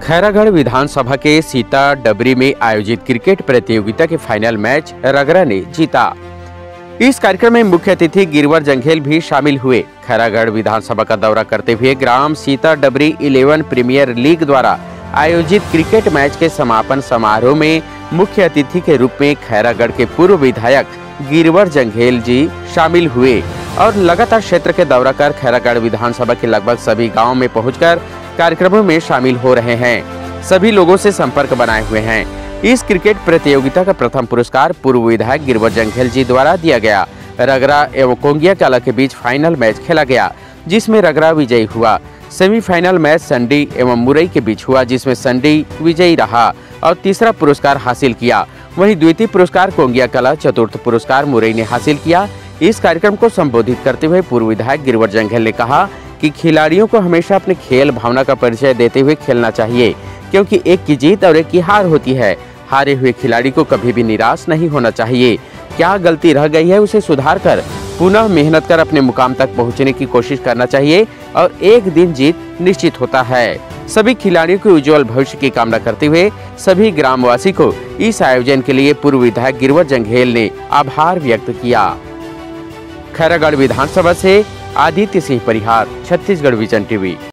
खैरागढ़ विधानसभा के सीता डबरी में आयोजित क्रिकेट प्रतियोगिता के फाइनल मैच रगरा ने जीता। इस कार्यक्रम में मुख्य अतिथि गिरवर जंघेल भी शामिल हुए। खैरागढ़ विधानसभा का दौरा करते हुए ग्राम सीता डबरी 11 प्रीमियर लीग द्वारा आयोजित क्रिकेट मैच के समापन समारोह में मुख्य अतिथि के रूप में खैरागढ़ के पूर्व विधायक गिरवर जंघेल जी शामिल हुए और लगातार क्षेत्र के दौरा कर खैरागढ़ विधानसभा के लगभग सभी गाँव में पहुँचकर कार्यक्रमों में शामिल हो रहे हैं। सभी लोगों से संपर्क बनाए हुए हैं। इस क्रिकेट प्रतियोगिता का प्रथम पुरस्कार पूर्व विधायक गिरवर जंघेल जी द्वारा दिया गया। रगरा एवं कोंगिया कला के बीच फाइनल मैच खेला गया, जिसमें रगरा विजयी हुआ। सेमीफाइनल मैच संडी एवं मुरई के बीच हुआ, जिसमें संडी विजयी रहा और तीसरा पुरस्कार हासिल किया। वहीं द्वितीय पुरस्कार कोंगिया कला, चतुर्थ पुरस्कार मुरई ने हासिल किया। इस कार्यक्रम को संबोधित करते हुए पूर्व विधायक गिरवर जंघेल ने कहा कि खिलाड़ियों को हमेशा अपने खेल भावना का परिचय देते हुए खेलना चाहिए, क्योंकि एक की जीत और एक की हार होती है। हारे हुए खिलाड़ी को कभी भी निराश नहीं होना चाहिए। क्या गलती रह गई है उसे सुधार कर पुनः मेहनत कर अपने मुकाम तक पहुंचने की कोशिश करना चाहिए और एक दिन जीत निश्चित होता है। सभी खिलाड़ियों के उज्जवल भविष्य की कामना करते हुए सभी ग्रामवासी को इस आयोजन के लिए पूर्व विधायक गिरवर जंघेल ने आभार व्यक्त किया। खैरागढ़ विधानसभा से आदित्य सिंह परिहार, छत्तीसगढ़ विजन टीवी।